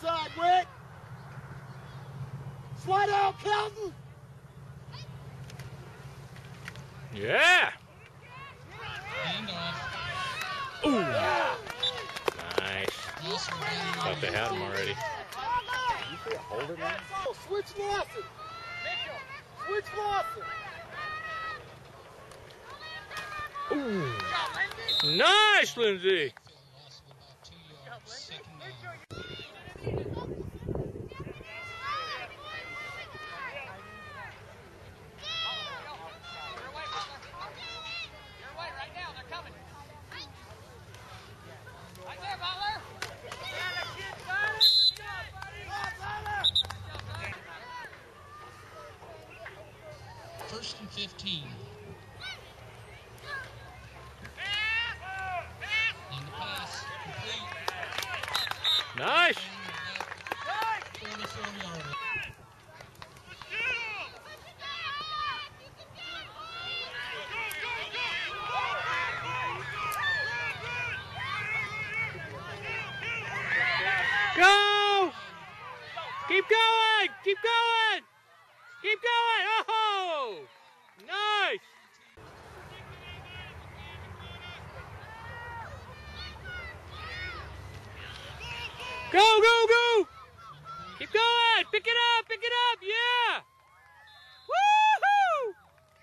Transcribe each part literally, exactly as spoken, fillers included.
inside, Wick. Slide out, Kelton. Yeah. Ooh. Yeah. Nice. Thought they had him already. Hold it now. Switch Lawson. Switch Lawson. Ooh. Nice, Lindsay. First and fifteen. On the pass, complete. Nice. forty-four yards. Go! Keep going! Keep going! Keep going! Oh! Nice! Go, go, go! Keep going! Pick it up! Pick it up! Yeah! Woo-hoo!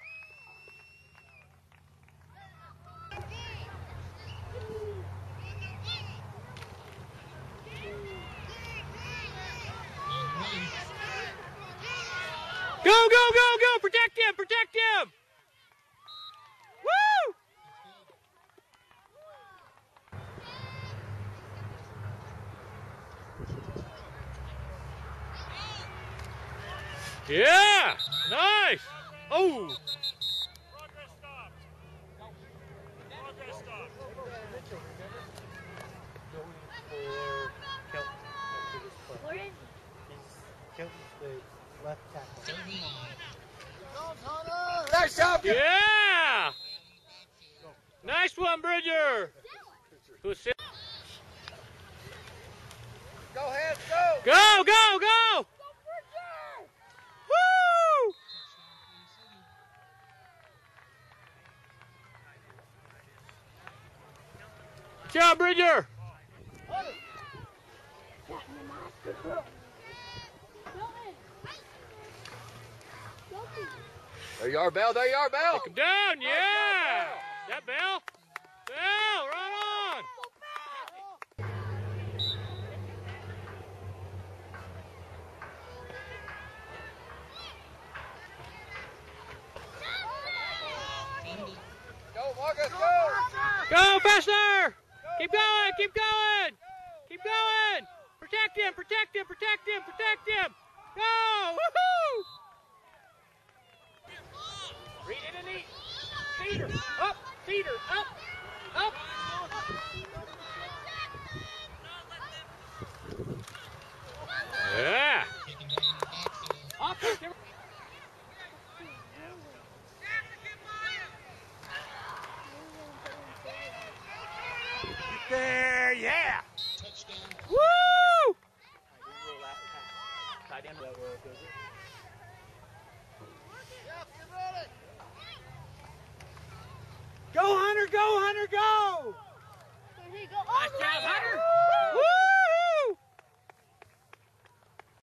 Go, go, go, go! Protect him! Protect him! Woo! Yeah! Nice! Oh! Progress stop. Progress stop. Left tackle. Third and long. Nice job. Yeah! Nice one, Bridger! Who's sit? Go ahead, go. Go, go, go! Woo! Good job, Bridger! There you are, Bell. There you are, Bell. Take him down, yeah! That Bell? Bell, right on! Go, Marcus, go. Go, faster! Keep going, keep going! Keep going! Protect him, protect him, protect him, protect him! Go! Woohoo! Read it and eat. Feeder, up, feeder, up, up. Yeah. Up, there, yeah. Touchdown. Woo! Go, Hunter, go, Hunter, go! There you go. Nice job, Hunter! Woo!